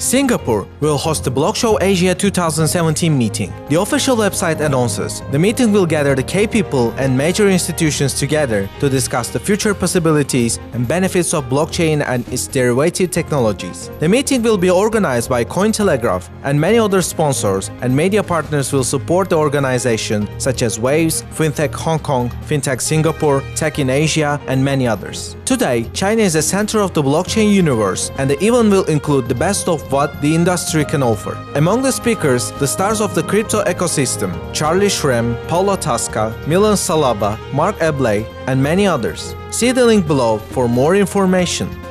Singapore will host the Blockshow Asia 2017 meeting. The official website announces the meeting will gather the key people and major institutions together to discuss the future possibilities and benefits of blockchain and its derivative technologies. The meeting will be organized by Cointelegraph and many other sponsors, and media partners will support the organization such as Waves, FinTech Hong Kong, FinTech Singapore, Tech in Asia, and many others. Today, China is the center of the blockchain universe, and the event will include the best of what the industry can offer. Among the speakers, the stars of the crypto ecosystem, Charlie Shrem, Paula Tasca, Milan Salaba, Mark Ebley, and many others. See the link below for more information.